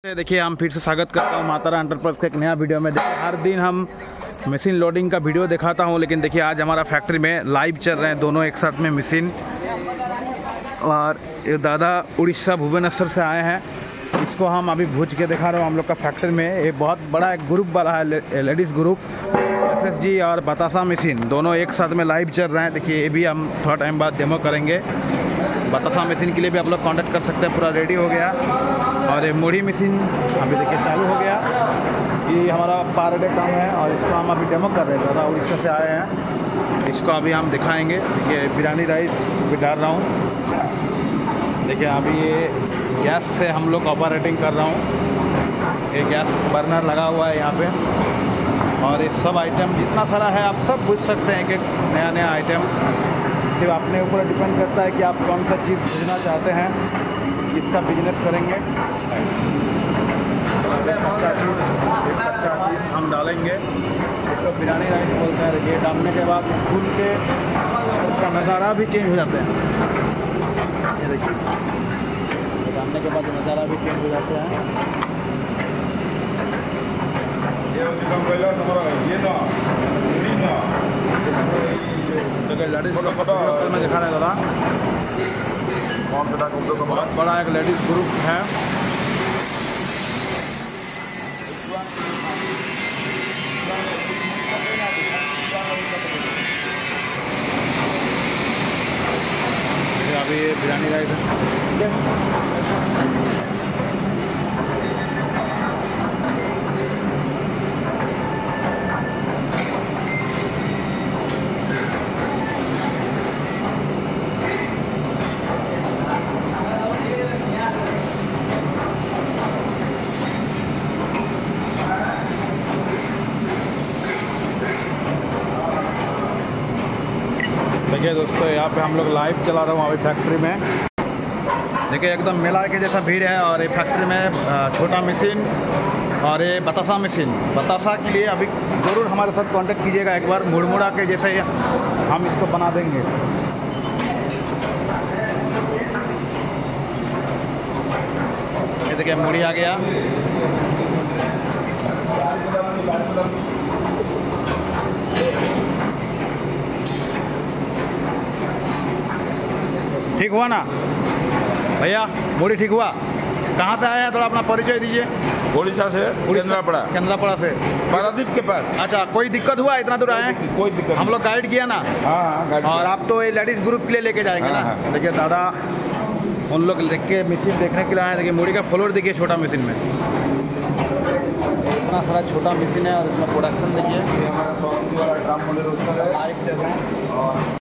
देखिए हम फिर से स्वागत करता हूँ मातारा एंटरप्राइज के एक नया वीडियो में। देखिए हर दिन हम मशीन लोडिंग का वीडियो दिखाता हूँ, लेकिन देखिए आज हमारा फैक्ट्री में लाइव चल रहे हैं दोनों एक साथ में मशीन। और ये दादा उड़ीसा भुवनेश्वर से आए हैं, इसको हम अभी भूज के दिखा रहा हूँ हम लोग का फैक्ट्री में। ये बहुत बड़ा एक ग्रुप वाला है, लेडीज़ ग्रुप SSG और बतासा मशीन दोनों एक साथ में लाइव चल रहे हैं। देखिए ये भी हम थोड़ा टाइम बाद डेमो करेंगे। बतासा मशीन के लिए भी आप लोग कांटेक्ट कर सकते हैं, पूरा रेडी हो गया। और ये मुड़ी मशीन अभी देखिए चालू हो गया। ये हमारा पर डे काम है और इसको हम अभी डेमो कर रहे हैं। दादा उड़ीसा से आए हैं, इसको अभी हम दिखाएंगे। देखिए बिरयानी राइस भी डाल रहा हूँ। देखिए अभी ये गैस से हम लोग ऑपरेटिंग कर रहा हूँ। ये गैस बर्नर लगा हुआ है यहाँ पे। और ये सब आइटम जितना सारा है आप सब पूछ सकते हैं कि नया नया आइटम। सिर्फ अपने ऊपर डिपेंड करता है कि आप कौन सा चीज़ भेजना चाहते हैं, इसका बिजनेस करेंगे। कच्चा चीज़ हम डालेंगे, इसको बिरयानी राइस बोलते हैं। देखिए डालने के बाद फूल के उसका नज़ारा भी चेंज हो जाता है। ये देखिए डालने के बाद नज़ारा भी चेंज हो जाता है। लेडीज में दिखा रहे दादा, बहुत बड़ा एक लेडीज ग्रुप है। अभी ये बिरयानी राइस है। देखिए दोस्तों यहाँ पे हम लोग लाइव चला रहा हूँ अभी फैक्ट्री में। देखिए एकदम मेला के जैसा भीड़ है। और ये फैक्ट्री में छोटा मशीन और ये बतासा मशीन, बतासा के लिए अभी ज़रूर हमारे साथ कांटेक्ट कीजिएगा एक बार। मुड़मुड़ा के जैसे हम इसको बना देंगे। ये देखिए मुड़ी आ गया। ठीक हुआ ना भैया? मुड़ी ठीक हुआ? कहाँ से आए हैं, थोड़ा अपना परिचय दीजिए। उड़ीसा से, केंद्रापड़ा से, पारादीप के पास। अच्छा, कोई दिक्कत हुआ? इतना दूर आए? कोई दिक्कत। हम लोग गाइड किया ना। हाँ। और आप तो ये लेडीज़ ग्रुप के लिए लेके जाएंगे ना। देखिए दादा उन लोग देख के मशीन देखने के लिए आए। देखिए मुड़ी का फ्लोर देखिए छोटा मशीन में, इतना सारा छोटा मशीन है। और इसमें प्रोडक्शन देखिए, हमारा 100 वाला ड्रम मॉडल उसका है।